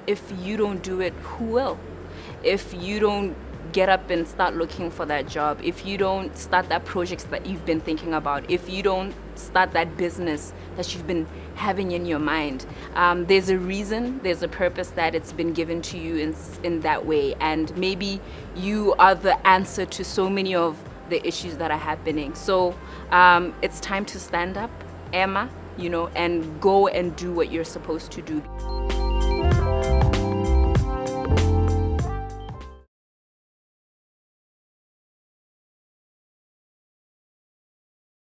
if you don't do it, who will? If you don't get up and start looking for that job, if you don't start that project that you've been thinking about, if you don't start that business that you've been having in your mind, there's a reason, there's a purpose that it's been given to you in that way. And maybe you are the answer to so many of the issues that are happening. So it's time to stand up, Emma, you know, and go and do what you're supposed to do.